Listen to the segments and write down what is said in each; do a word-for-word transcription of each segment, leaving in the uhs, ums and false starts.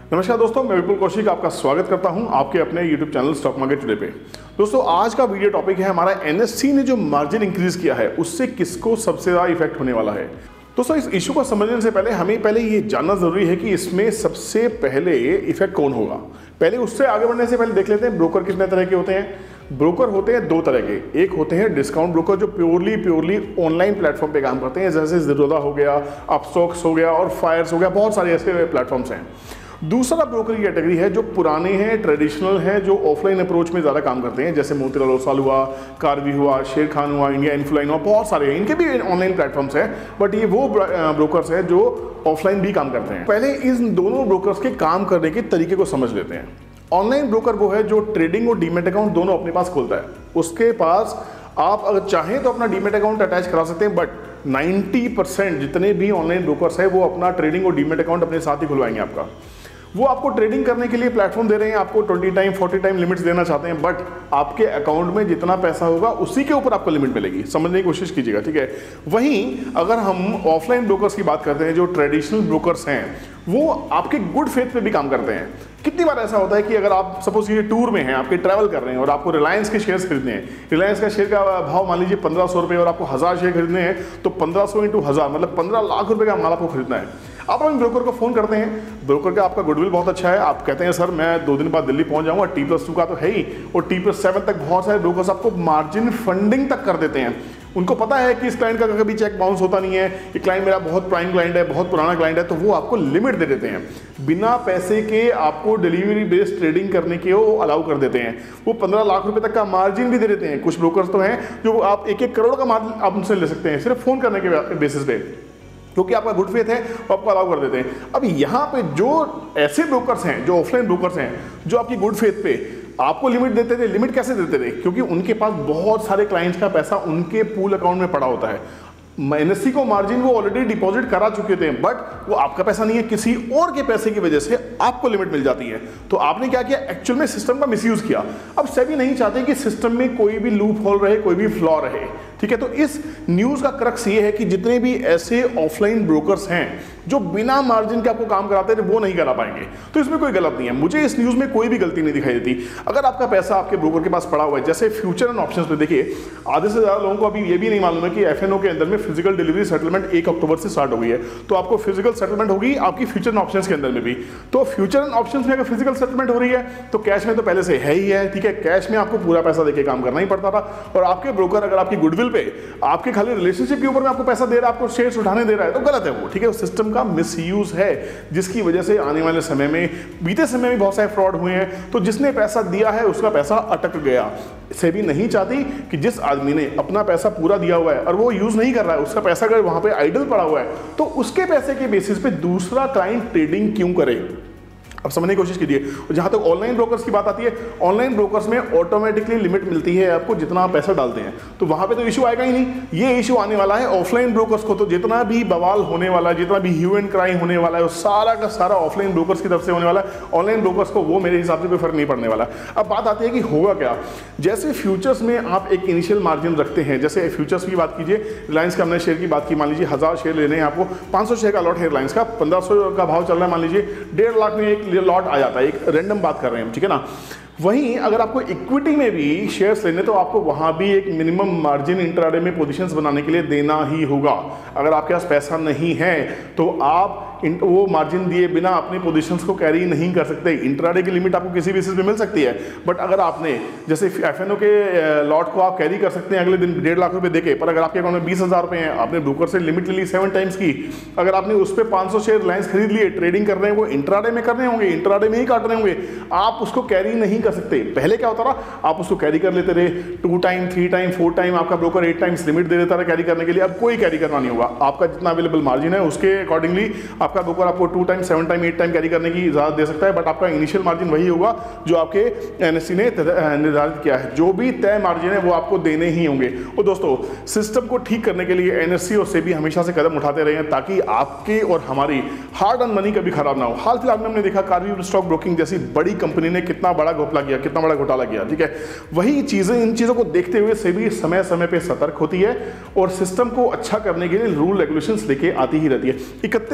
नमस्कार दोस्तों, मैं विपुल कौशिक आपका स्वागत करता हूं आपके अपने YouTube channel stock market today पे। दोस्तों, आज का वीडियो टॉपिक है हमारा एनएससी ने जो मार्जिन इंक्रीज किया है उससे किसको सबसे ज़्यादा इफेक्ट होने वाला है। दोस्तों, इस इशू को समझने से पहले हमें पहले ये जानना जरूरी है कि इसमें सबसे पहले इफेक्ट कौन होगा। पहले उससे आगे बढ़ने से पहले देख लेते हैं ब्रोकर कितने तरह के होते हैं। ब्रोकर होते हैं दो तरह के। एक होते हैं डिस्काउंट ब्रोकर जो प्योरली प्योरली ऑनलाइन प्लेटफॉर्म पे काम करते हैं, जैसे ज़ीरोधा हो गया, अपस्टॉक्स हो गया और फायर्स हो गया, बहुत सारे ऐसे प्लेटफॉर्म्स हैं। दूसरा ब्रोकर की कैटेगरी है जो पुराने हैं, ट्रेडिशनल हैं, जो ऑफलाइन अप्रोच में ज़्यादा काम करते हैं, जैसे मोतीलाल ओसवाल हुआ, कार्वी हुआ, शेर खान हुआ, इंडिया इन्फ्लुएंस हुआ, बहुत सारे हैं। इनके भी ऑनलाइन प्लेटफॉर्म्स हैं, बट ये वो ब्रोकर्स हैं जो ऑफलाइन भी काम करते हैं। पहले इन दोनों ब्रोकर्स के काम करने के तरीके को समझ लेते हैं। ऑनलाइन ब्रोकर वो है जो ट्रेडिंग और डीमेट अकाउंट दोनों अपने पास खोलता है। उसके पास आप अगर चाहें तो अपना डीमेट अकाउंट अटैच करा सकते हैं, बट नाइन्टी परसेंट जितने भी ऑनलाइन ब्रोकर्स हैं वो अपना ट्रेडिंग और डीमेट अकाउंट अपने साथ ही खुलवाएंगे आपका। वो आपको ट्रेडिंग करने के लिए प्लेटफॉर्म दे रहे हैं, आपको twenty time forty time limits देना चाहते हैं, बट आपके अकाउंट में जितना पैसा होगा उसी के ऊपर आपको लिमिट मिलेगी। समझने की कोशिश कीजिएगा, ठीक है। वहीं अगर हम ऑफलाइन ब्रोकर्स की बात करते हैं, जो ट्रेडिशनल ब्रोकर्स हैं, वो आपके गुड फेथ पे भी काम करते हैं। कितनी बार ऐसा होता है कि अगर आप सपोज ये टूर में हैं, आपके ट्रैवल कर रहे हैं और आपको रिलायंस के शेयर्स खरीदने हैं, रिलायंस का शेयर का भाव मान लीजिए पंद्रह सौ रुपये और आपको हज़ार शेयर खरीदने हैं, तो पंद्रह सौ इंटू हज़ार मतलब पंद्रह लाख रुपये का माल आपको खरीदना है। आप अपने ब्रोकर को फोन करते हैं, ब्रोकर का आपका गुडविल बहुत अच्छा है, आप कहते हैं सर मैं दो दिन बाद दिल्ली पहुंच जाऊंगा, टी प्लस टू का तो है ही, और टी प्लस सेवन तक बहुत सारे ब्रोकर्स आपको मार्जिन फंडिंग तक कर देते हैं। उनको पता है कि इस क्लाइंट का कभी चेक बाउंस होता नहीं है, ये क्लाइंट मेरा बहुत प्राइम क्लाइंट है, बहुत पुराना क्लाइंट है, तो वो आपको लिमिट दे देते हैं। बिना पैसे के आपको डिलीवरी बेस्ड ट्रेडिंग करने के वो अलाउ कर देते हैं। वो पंद्रह लाख रुपए तक का मार्जिन भी दे देते हैं। कुछ ब्रोकर्स तो हैं जो आप एक एक करोड़ का मार्जिन आप उनसे ले सकते हैं सिर्फ फोन करने के बेसिस पे, क्योंकि आपका गुड फेथ है, वो आपको अलाउ कर देते हैं। अब यहाँ पे जो ऐसे ब्रोकर्स हैं, जो ऑफलाइन ब्रोकर्स हैं, जो आपकी गुड फेथ पे आपको लिमिट देते थे, लिमिट कैसे देते थे? क्योंकि उनके पास बहुत सारे क्लाइंट्स का पैसा उनके पूल अकाउंट में पड़ा होता है। एनएससी को मार्जिन वो ऑलरेडी डिपॉजिट करा चुके थे, बट वो आपका पैसा नहीं है, किसी और के पैसे की वजह से आपको लिमिट मिल जाती है। तो आपने क्या किया? एक्चुअल में सिस्टम का मिसयूज किया। अब सेबी नहीं चाहते कि सिस्टम में कोई भी लूप होल रहे, कोई भी फ्लॉ रहे, ठीक है। तो इस न्यूज का क्रक्स ये है कि जितने भी ऐसे ऑफलाइन ब्रोकर्स हैं जो बिना मार्जिन के आपको काम कराते थे, वो नहीं करा पाएंगे। तो इसमें कोई गलत नहीं है, मुझे इस न्यूज में कोई भी गलती नहीं दिखाई देती। अगर आपका पैसा आपके ब्रोकर के पास पड़ा हुआ है, जैसे फ्यूचर एंड ऑप्शंस में देखिए, आधे से ज्यादा लोगों को अभी ये भी नहीं मालूम है कि एफएनओ के अंदर में फिजिकल डिलीवरी सेटलमेंट एक अक्टूबर से स्टार्ट हो गई है। तो आपको फिजिकल सेटलमेंट होगी आपकी फ्यूचर एंड ऑप्शंस के अंदर में भी। तो फ्यूचर एंड ऑप्शंस में अगर फिजिकल सेटलमेंट हो रही है तो कैश में तो पहले से है ही है, ठीक है। कैश में आपको पूरा पैसा देके काम करना ही पड़ता था, और आपके ब्रोकर अगर आपकी गुडविल पे, आपके खाली रिलेशनशिप के ऊपर में आपको पैसा दे रहा है, आपको शेयर्स उठाने दे रहा है, तो गलत है वो, ठीक है। उस सिस्टम का मिसयूज है, जिसकी वजह से आने वाले समय में, बीते समय में बहुत सारे फ्रॉड हुए हैं। तो जिसने पैसा दिया है उसका पैसा अटक गया। सेबी नहीं चाहती कि जिस आदमी ने अपना पैसा पूरा दिया हुआ है और वो यूज नहीं कर रहा है, उसका पैसा अगर वहां पे आइडल पड़ा हुआ है, तो उसके पैसे के बेसिस पे दूसरा क्लाइंट ट्रेडिंग क्यों करे? अब समझने की कोशिश कीजिए। जहां तक ऑनलाइन ब्रोकर्स की बात आती है, ऑनलाइन ब्रोकर्स में ऑटोमेटिकली लिमिट मिलती है आपको जितना आप पैसा डालते हैं, तो वहां पे तो इशू आएगा ही नहीं। ये इशू आने वाला है ऑफलाइन ब्रोकर्स को। तो जितना भी बवाल होने वाला है, जितना भी ह्यू एंड क्राई होने वाला है, वो सारा का सारा ऑफलाइन ब्रोकर्स की तरफ से होने वाला है। ऑनलाइन ब्रोकर्स को वो मेरे हिसाब से कोई फर्क नहीं पड़ने वाला। अब बात आती है कि होगा क्या। जैसे फ्यूचर्स में आप एक इनिशियल मार्जिन रखते हैं, जैसे फ्यूचर्स की बात कीजिए, रिलायंस का हमने शेयर की बात की, मान लीजिए हजार शेयर लेने हैं आपको, पाँच सौ शेयर का लॉट है रिलायंस का, पंद्रह सौ का भाव चल रहा है, मान लीजिए डेढ़ लाख में एक लॉट आ जाता है, एक रैंडम बात कर रहे हैं हम, ठीक है ना। वहीं अगर आपको इक्विटी में भी शेयर्स लेने, तो आपको वहां भी एक मिनिमम मार्जिन इंट्राडे में पोजीशंस बनाने के लिए देना ही होगा। अगर आपके पास पैसा नहीं है तो आप वो मार्जिन दिए बिना अपनी पोजीशंस को कैरी नहीं कर सकते। इंट्राडे की लिमिट आपको किसी बेसिस पे मिल सकती है, बट अगर आपने जैसे एफएनओ के लॉट को आप कैरी कर सकते हैं अगले दिन डेढ़ लाख रुपए देके, पर अगर आपके अकाउंट में बीस हजार रुपए हैं, आपने ब्रोकर से लिमिट ले ली सेवन टाइम्स की, अगर आपने उस पर पाँच सौ शेयर रिलायंस खरीद लिए, ट्रेडिंग कर रहे हैं, वो इंट्राडे में कर रहे होंगे, इंट्राडे में ही काट रहे होंगे, आप उसको कैरी नहीं कर सकते। पहले क्या होता था, आप उसको कैरी कर लेते रहे, two time three time four time, आपका ब्रोकर एट टाइम्स लिमिट दे देता रहा कैरी करने के लिए। अब कोई कैरी करना नहीं होगा, आपका जितना अवेलेबल मार्जिन है उसके अकॉर्डिंगली आपका ब्रोकर आपको two time seven time eight time carry करने की इजाजत दे सकता है, बट आपका इनिशियल मार्जिन वही होगा जो आपके एनएससी ने निर्धारित किया है। जो भी तय मार्जिन है वो आपको देने ही होंगे। और दोस्तों, सिस्टम को ठीक करने के लिए एनएससी और सेबी हमेशा से कदम उठाते रहे हैं ताकि आपके और हमारी हार्ड अर्न मनी कभी खराब ना हो। हाल फिलहाल में हमने देखा कार्वी स्टॉक ब्रोकिंग जैसी बड़ी कंपनी ने कितना बड़ा घोटाला किया, कितना बड़ा घोटाला किया, ठीक है। वही चीजें, इन चीजों को देखते हुए सेबी समय समय पे सतर्क होती है और सिस्टम को अच्छा करने के लिए रूल रेगुलेशंस लेके आती ही रहती है। इकतीस दिसंबर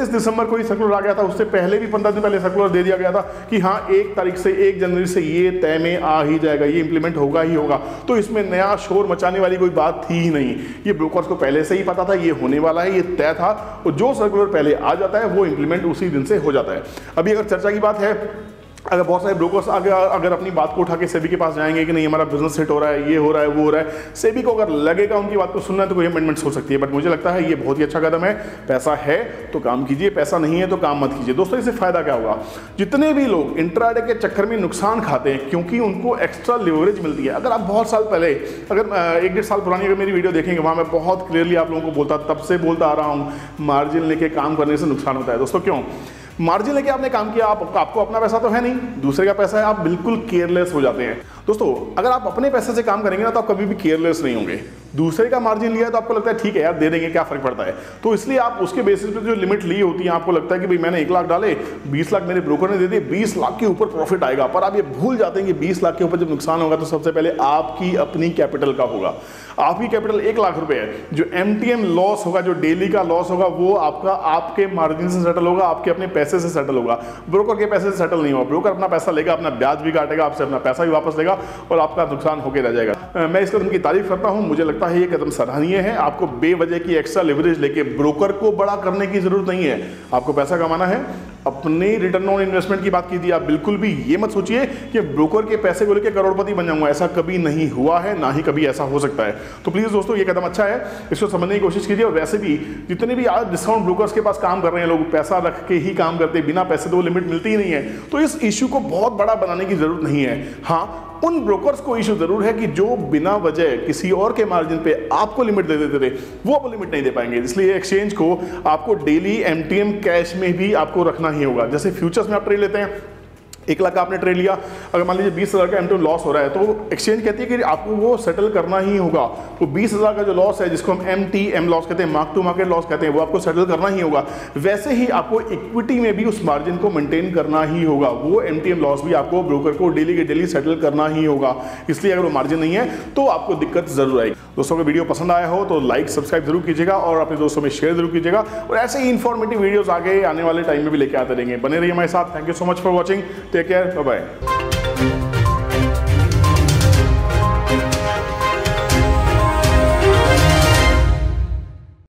बार कोई सर्कुलर आ गया था, उससे पहले भी पंद्रह दिन पहले सर्कुलर दे दिया गया था कि हाँ एक तारीख से एक जनवरी से ये तय में आ ही जाएगा, ये इंप्लीमेंट होगा ही होगा। तो इसमें नया शोर मचाने वाली कोई बात थी ही नहीं, ये ब्रोकर्स को पहले से ही पता था ये होने वाला है, ये तय था। और जो सर्कुलर पहले आ जाता है वो इंप्लीमेंट उसी दिन से हो जाता है। अभी अगर चर्चा की बात है, अगर बहुत सारे ब्रोकर्स आगे अगर अपनी बात को उठा के सेबी के पास जाएंगे कि नहीं हमारा बिजनेस हिट हो रहा है, ये हो रहा है, वो हो रहा है, सेबी को अगर लगेगा उनकी बात को सुनना है तो कोई अमेंडमेंट्स हो सकती है। बट मुझे लगता है ये बहुत ही अच्छा कदम है। पैसा है तो काम कीजिए, पैसा नहीं है तो काम मत कीजिए। दोस्तों इससे फायदा क्या होगा, जितने भी लोग इंट्राडे के चक्कर में नुकसान खाते हैं क्योंकि उनको एक्स्ट्रा लिवरेज मिलती है। अगर आप बहुत साल पहले, अगर एक डेढ़ साल पुरानी अगर मेरी वीडियो देखेंगे, वहाँ मैं बहुत क्लियरली आप लोगों को बोलता, तब से बोलता आ रहा हूँ, मार्जिन लेके काम करने से नुकसान होता है। दोस्तों क्यों? मार्जिन लेके आपने काम किया, आप, आपको अपना पैसा तो है नहीं, दूसरे का पैसा है, आप बिल्कुल केयरलेस हो जाते हैं। दोस्तों अगर आप अपने पैसे से काम करेंगे ना तो आप कभी भी केयरलेस नहीं होंगे। दूसरे का मार्जिन लिया है तो आपको लगता है ठीक है यार दे देंगे, क्या फर्क पड़ता है। तो इसलिए आप उसके बेसिस पे जो लिमिट ली होती है, आपको लगता है कि भाई मैंने एक लाख डाले, बीस लाख मेरे ब्रोकर ने दे दिए, बीस लाख के ऊपर प्रॉफिट आएगा। पर आप ये भूल जाते हैं कि बीस लाख के ऊपर जब नुकसान होगा तो सबसे पहले आपकी अपनी कैपिटल का होगा। आपकी कैपिटल एक लाख रुपए है, जो एमटीएम लॉस होगा, जो डेली का लॉस होगा, वो आपका आपके मार्जिन से सेटल होगा, आपके अपने पैसे से सेटल होगा। ब्रोकर के पैसे से सेटल नहीं होगा। ब्रोकर अपना पैसा लेगा, अपना ब्याज भी काटेगा, आपसे अपना पैसा भी वापस लेगा और आपका नुकसान होकर रह जाएगा। मैं इस कदम की तारीफ करता हूं, मुझे लगता है ये कदम सराहनीय है। आपको बेवजह की एक्स्ट्रा लिवरेज लेके ब्रोकर को बड़ा करने की जरूरत नहीं है। आपको पैसा कमाना है, अपने रिटर्न ऑन इन्वेस्टमेंट की बात कीजिए। आप बिल्कुल भी ये मत सोचिए कि ब्रोकर के पैसे को लेकर करोड़पति बन जाऊंगा, ऐसा कभी नहीं हुआ है, ना ही कभी ऐसा हो सकता है। तो प्लीज दोस्तों ये कदम अच्छा है, इसको समझने की कोशिश कीजिए। और वैसे भी जितने भी आज डिस्काउंट ब्रोकर्स के पास काम कर रहे हैं लोग, पैसा रख के ही काम करते हैं, बिना पैसे तो वो लिमिट मिलती ही नहीं है। तो इस इश्यू को बहुत बड़ा बनाने की जरूरत नहीं है। हाँ, उन ब्रोकर्स को इशू जरूर है कि जो बिना वजह किसी और के मार्जिन पे आपको लिमिट दे देते थे, वो अब लिमिट नहीं दे पाएंगे। इसलिए एक्सचेंज को आपको डेली एमटीएम कैश में भी आपको रखना ही होगा। जैसे फ्यूचर्स में आप ट्रेड लेते हैं, एक लाख का आपने ट्रेड लिया, अगर मान लीजिए बीस हज़ार का एमटीएम लॉस हो रहा है तो एक्सचेंज कहती है कि आपको वो सेटल करना ही होगा। वो बीस हज़ार का जो लॉस है, जिसको हम एम टी एम लॉस कहते हैं, मार्क टू मार्केट लॉस कहते हैं, वो आपको सेटल करना ही होगा। वैसे ही आपको इक्विटी में भी उस मार्जिन को मेंटेन करना ही होगा। वो एमटीएम लॉस भी आपको ब्रोकर को डेली के डेली सेटल करना ही होगा। इसलिए अगर वो मार्जिन नहीं है तो आपको दिक्कत जरूर आएगी। दोस्तों, अगर वीडियो पसंद आया हो तो लाइक सब्सक्राइब जरूर कीजिएगा और अपने दोस्तों में शेयर जरूर कीजिएगा। और ऐसे ही इंफॉर्मेटिव वीडियोस आगे आने वाले टाइम में भी लेके आते रहेंगे। बने रहिए हमारे साथ। Thank you so much for watching. Take care, bye bye.